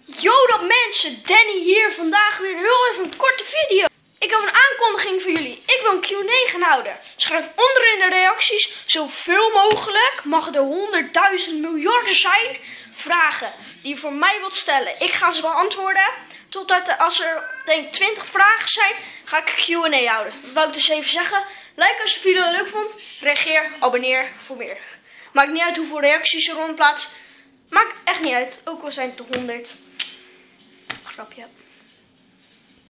Yo dat mensen, Danny hier. Vandaag weer heel even een korte video. Ik heb een aankondiging voor jullie. Ik wil een Q&A gaan houden. Schrijf onder in de reacties zoveel mogelijk, mag er 100.000 miljarden zijn, vragen die je voor mij wilt stellen. Ik ga ze beantwoorden. Totdat als er denk ik 20 vragen zijn, ga ik een Q&A houden. Dat wou ik dus even zeggen. Like als je de video leuk vond. Reageer, abonneer voor meer. Maakt niet uit hoeveel reacties er rondplaats. Maakt echt niet uit. Ook al zijn het 100. Grapje.